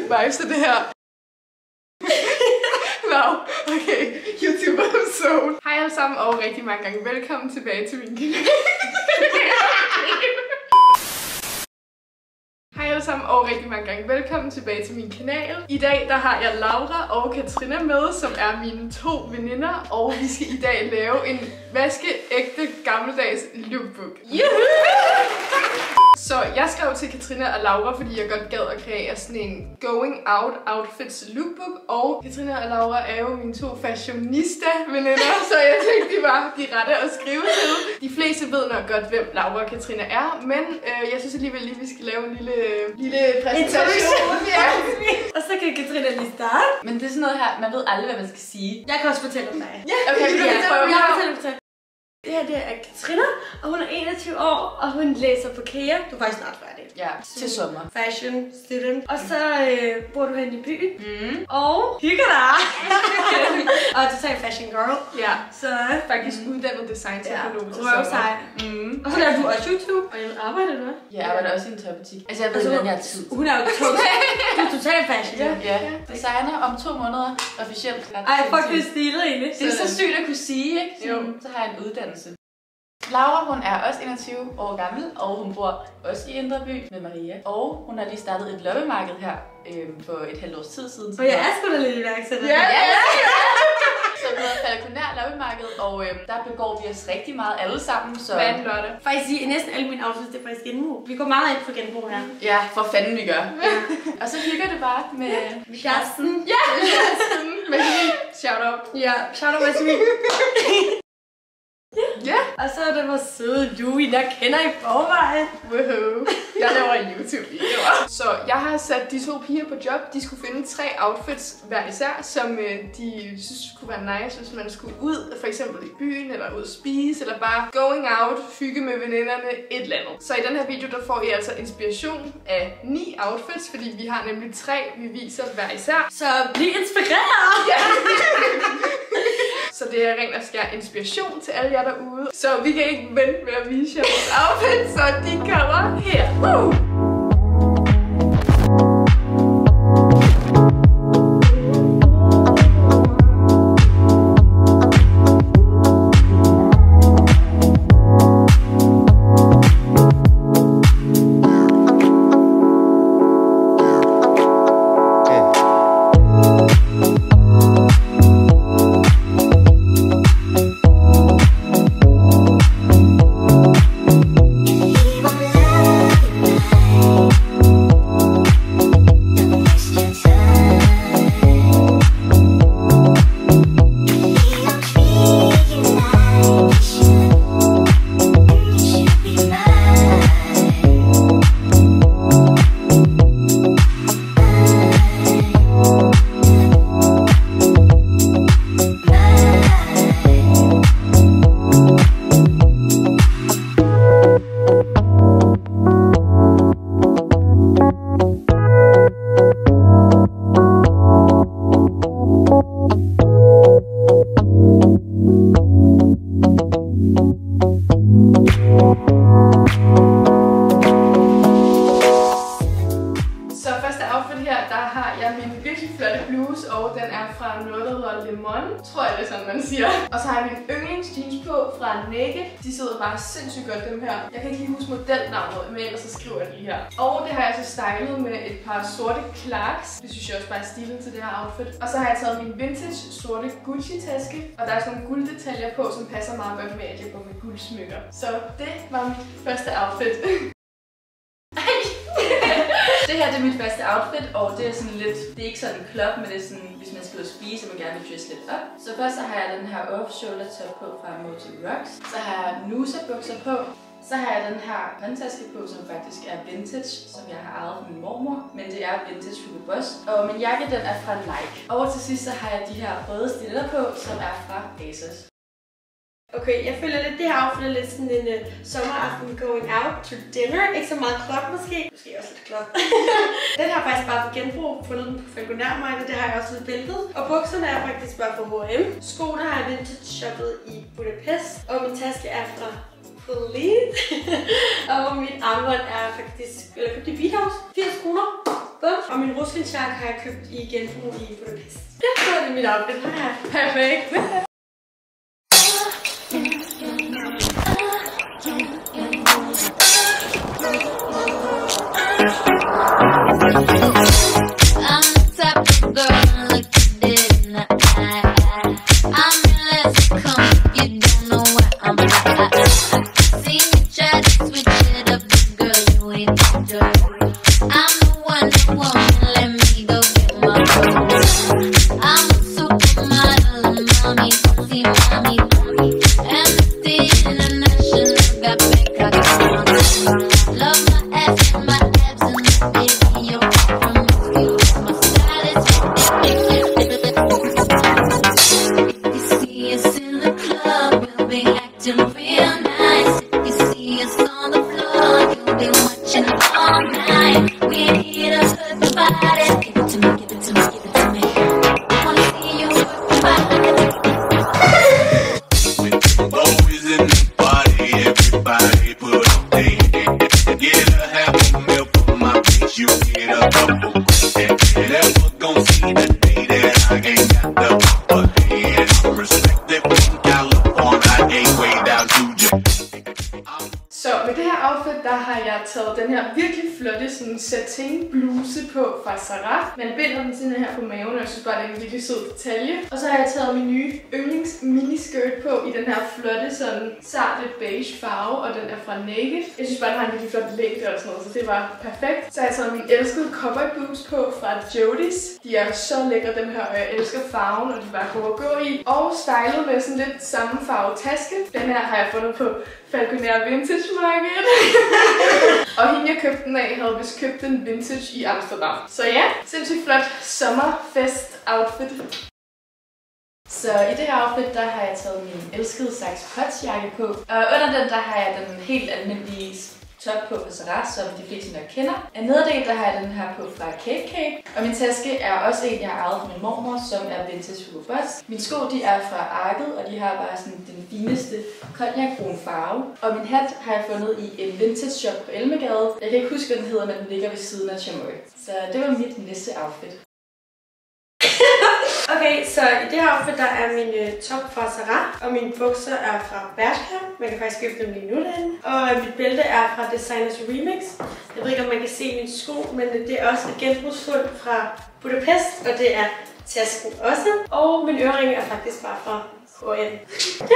YouTube-vibes til det her. Wow, okay. YouTube episode. Hej alle sammen og rigtig mange gange velkommen tilbage til min kanal. Hej alle sammen og rigtig mange gange velkommen tilbage til min kanal. I dag der har jeg Laura og Katrina med, som er mine to veninder, og vi skal i dag lave en vaskeægte gammeldags lookbook. Så jeg skrev til Katrina og Laura, fordi jeg godt gad at kreere sådan en going out outfits lookbook. Og Katrina og Laura er jo mine to fashionista-veninder, så jeg tænkte, de var de rette at skrive til. De fleste ved nok godt, hvem Laura og Katrina er, men jeg synes alligevel lige, vi skal lave en lille præsentation. Ja. Og så kan Katrina lige starte. Men det er sådan noget her, man ved aldrig, hvad man skal sige. Jeg kan også fortælle om dig. Ja, okay, vi kan prøve. Jeg fortæller. Det her det er Katrina, og hun er 21 år, og hun læser på KEA. Du er faktisk snart færdig. Ja, til sommer. Fashion student. Og så bor du hen i byen. Og hygger dig. Og du er fashion girl. Ja, så faktisk uddannet designteknolog til sommer. sommer. Og så laver du også YouTube, og jeg arbejder du også. Ja, jeg arbejder også i en tøjbutik. Altså jeg ved ikke, hvordan jeg har tid. Hun er jo du er totalt fashion. Ja, designer om 2 måneder officielt. Ej, fuck, det er stilet egentlig. Det er så sygt at kunne sige, ikke? Jo. Så har jeg en uddannelse. Laura, hun er også 21 år gammel, og hun bor også i Indre By med Maria. Og hun har lige startet et loppemarked her for et halvt års tid siden. Og jeg er sgu da lidt iværksætter. Ja! Så vi hedder Falconær Loppemarked, og der begår vi os rigtig meget alle sammen. Så Hvad er den lørdag? Faktisk sige, næsten alle mine outfits, det er faktisk genbrug. Vi går meget ind for genbrug her. Ja, for fanden vi gør. Ja. Og så hygger det bare med kæresten. Ja! Med hende. Shout out. Ja, shout out med Ja. Og så er der vores søde Louie, der kender i forvejen. Woohoo. Jeg laver YouTube-videoer. Så jeg har sat de to piger på job. De skulle finde 3 outfits hver især, som de synes kunne være nice, hvis man skulle ud, for eksempel i byen, eller ud at spise, eller bare going out, hygge med veninderne, et eller andet. Så i den her video, der får I altså inspiration af 9 outfits, fordi vi har nemlig 3, vi viser hver især. Så bliv inspireret! Ja. Så det er rent og skær inspiration til alle jer derude. Så vi kan ikke vente med at vise jer vores outfit, så de kommer her. Og den er fra noget, der hedder Lemon, tror jeg det er sådan, man siger. Og så har jeg min yndlingsjeans på fra Naked. De sidder bare sindssygt godt, dem her. Jeg kan ikke lige huske modelnavnet, men ellers så skriver jeg det lige her. Og det har jeg så stylet med et par sorte Clarks. Det synes jeg også bare er stilet til det her outfit. Og så har jeg taget min vintage sorte Gucci-taske. Og der er sådan nogle gulddetaljer på, som passer meget godt med, at jeg går med guldsmykker. Så det var mit første outfit. Det her det er mit første outfit, og det er sådan lidt, det er ikke sådan en klop, men det er sådan, hvis man skal ud og spise, og man gerne vil dresse lidt op. Så først så har jeg den her off-shoulder top på fra Moji Rocks. Så har jeg Nusa bukser på. Så har jeg den her håndtaske på, som faktisk er vintage, som jeg har ejet fra min mormor. Men det er vintage Hugo Boss. Og min jakke, den er fra Nike. Og til sidst så har jeg de her røde stiletter på, som er fra ASOS. Okay, jeg føler lidt, det her outfit er lidt sådan en sommeraften going out to dinner. Ikke så meget klop måske. Måske også lidt klop. Den har jeg faktisk bare på genbrug. Fundet den på Falconærmarkedet. Det har jeg også lidt bæltet. Og bukserne er faktisk bare fra H&M. Skoene har jeg vintage shoppet i Budapest. Og min taske er fra Leeds. Og mit armbånd er faktisk købt i Beathouse. 80 kroner. Bum. Og min ruskindsjakke har jeg købt i genbrug i Budapest. Ja, så er det mit outfit. Perfekt. Så med det her outfit, der har jeg taget den her virkelig flotte sådan satin bluse på fra Zara. Man binder den sådan her på maven, og jeg synes bare, det er en virkelig sød detalje. Og så har jeg taget min nye yndlings miniskirt på i den her flotte sådan sarte beige farve, og den er fra Naked. Jeg synes bare, den har en virkelig flot længde og sådan noget, så det var perfekt. Så har jeg taget mine elskede cowboy boots på fra Jodie's. De er så lækre, dem her, og jeg elsker farven, og de er bare gode at gå i. Og stylet med sådan lidt samme farve taske. Den her har jeg fundet på Falconer Vintage Market. Og hende jeg købte den af, havde vist købt den vintage i Amsterdam. Så ja, sindssygt flot sommerfest outfit. Så i det her outfit, der har jeg taget min elskede Saks Pots jakke på. Og under den, der har jeg den helt almindelige top på Zara, som de fleste nok kender. Og nederdel, der har jeg den her på fra Cape Cape. Og min taske er også en, jeg har arvet fra min mormor, som er vintage Hugo Boss. Mine sko, de er fra Arket, og de har bare sådan den fineste cognac-brun farve. Og min hat har jeg fundet i en vintage shop på Elmegade. Jeg kan ikke huske, hvad den hedder, men den ligger ved siden af Chamoy. Så det var mit næste outfit. Okay, så i det her outfit, der er min top fra Zara, og mine bukser er fra Bershka. Man kan faktisk købe dem lige nu derinde. Og mit bælte er fra Designers Remix. Jeg ved ikke, om man kan se mine sko, men det er også et genbrugsfund fra Budapest, og det er tasken også. Og min ørering er faktisk bare fra H&M. Ja.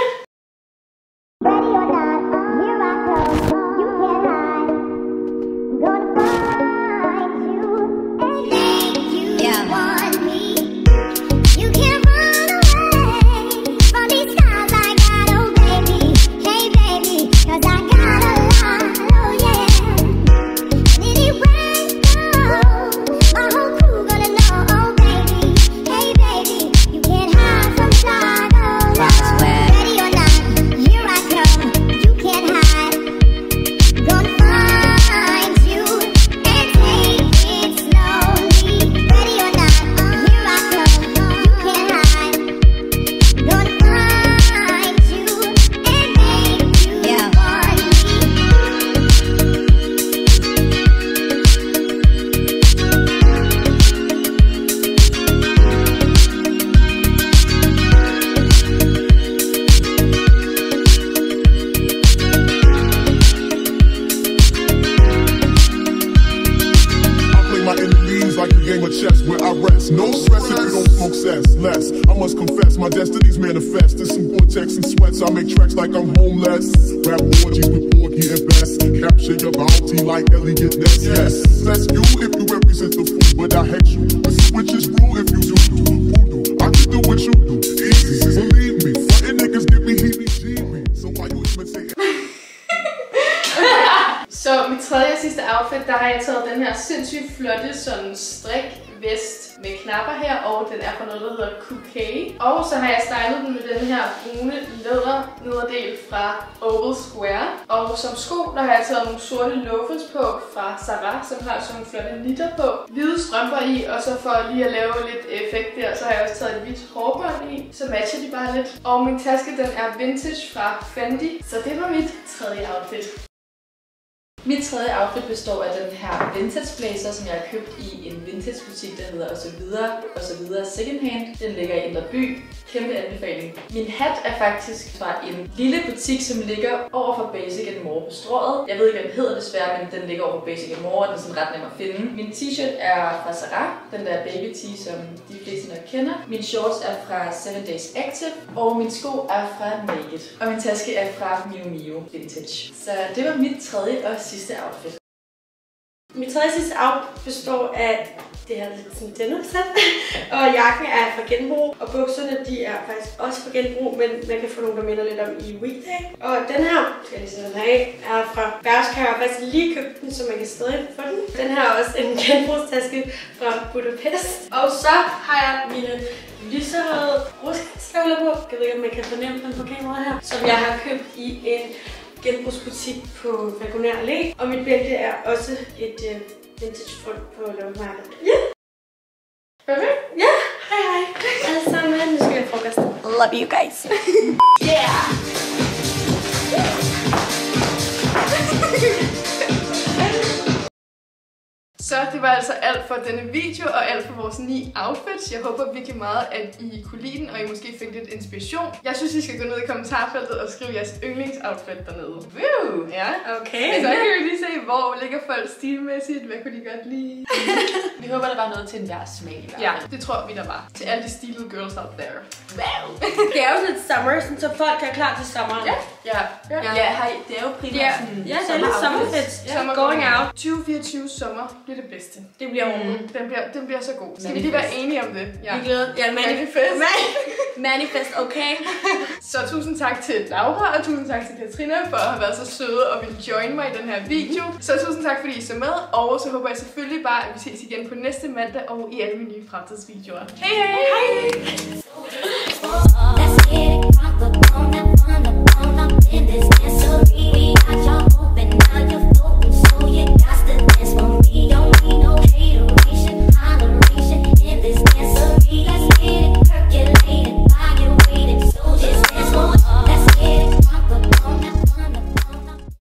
No stress if you don't smoke cess, less. I must confess, my destiny's manifest. There's some Gore-Tex and sweats, I make tracks like I'm homeless. Rap orgies with Porgy and Bess. Capture your bounty like Elliot Ness, yes. Bless you if you represent the food, but I hate you. The switch is rule if you do voodoo. I can do what you do, easy, believe me. Frontin' niggas give me heebie-jeebie. So why you imitate? Så mit tredje og sidste outfit, der har jeg taget den her sindssygt flotte sådan strik vest med knapper her, og den er fra noget, der hedder Couquet. Og så har jeg stylet den med den her brune læder nederdel fra Oval Square. Og som sko, der har jeg taget nogle sorte loafers på fra Zara, som har sådan nogle flotte nitter på. Hvide strømper i, og så for lige at lave lidt effekt der, så har jeg også taget et hvidt hårbånd i, så matcher de bare lidt. Og min taske, den er vintage fra Fendi, så det var mit tredje outfit. Mit tredje outfit består af den her vintage blazer, som jeg har købt i en vintage butik, der hedder osv. Secondhand. Den ligger i Indre By. Kæmpe anbefaling. Min hat er faktisk fra en lille butik, som ligger over for Basic & More på Strøget. Jeg ved ikke, hvad den hedder desværre, men den ligger over for Basic & More, og den er sådan ret nem at finde. Min t-shirt er fra Zara, den der baby tee, som de fleste nok kender. Min shorts er fra 7 Days Active, og min sko er fra Naked. Og min taske er fra Miu Miu Vintage. Så det var mit tredje og sidste outfit. Mit tredje sidste outfit består af det her lidt sådan denim-sæt, og jakken er fra genbrug, og bukserne de er faktisk også fra genbrug, men man kan få nogle, der minder lidt om i Weekday. Og den her, skal jeg lige sætte den af, er fra Bershka. Jeg har faktisk lige købt den, så man kan stadig få den. Den her er også en genbrugstaske fra Budapest. Og så har jeg mine lyserøde ruskstøvler på. Jeg ved ikke, om man kan fornemme dem på kameraet her. Som jeg har købt i en genbrugsbutik på Falconer Allé. Og mit bælte er også et vintage fund på Love Market. Ja! Perfekt? Ja! Hej! Alle sammen, nu skal jeg frokost. Love you guys! Yeah! Så det var altså alt for denne video og alt for vores 9 outfits. Jeg håber virkelig meget, at I kunne lide den, og I måske fik lidt inspiration. Jeg synes, I skal gå ned i kommentarfeltet og skrive jeres yndlingsoutfit dernede. Woo! Ja, okay. Så kan vi lige se, hvor ligger folk stilmæssigt. Hvad kunne de godt lide? Vi håber, der var noget til enhver smag i hvert fald. Ja, det tror vi, der var. Til alle de stilede girls out there. Wow! Det er jo lidt summer, så folk er klar til sommeren. Ja, hej, det er jo primært sådan ja, det er lidt sommerfest. Summer going out. 2024 sommer bliver det bedste. Det bliver ordentligt. Den bliver så god. Skal vi lige være enige om det? Ja. Vi glæder. Ja, manifest. Manifest, okay. Så tusind tak til Laura, og tusind tak til Katrina for at have været så søde og ville join mig i den her video. Så tusind tak, fordi I så med, og så håber jeg selvfølgelig bare, at vi ses igen på næste mandag og i alle mine nye fremtidsvideoer. Hej hej! Hej!